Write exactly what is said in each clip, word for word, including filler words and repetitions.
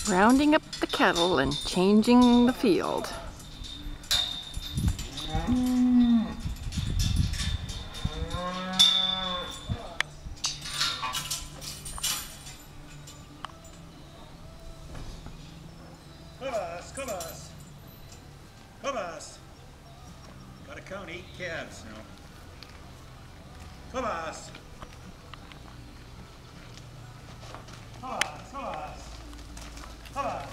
Rounding up the cattle and changing the field. Cobas, Cobas, Cobas. Gotta count eight calves now. Cobas. Cobas, Cobas, Cobas.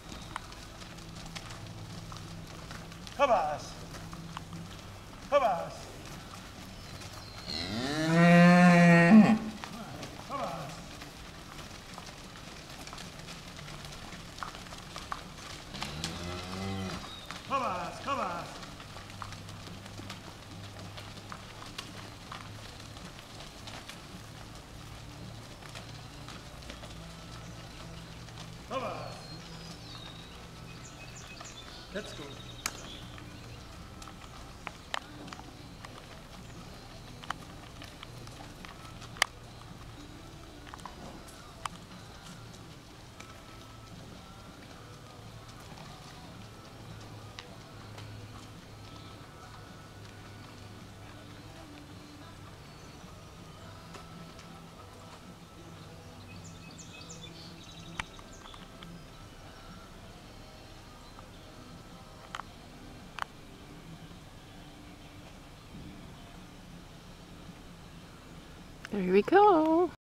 Cobas. Cobas. Cobas, Cobas. Cobas. Let's go. There we go.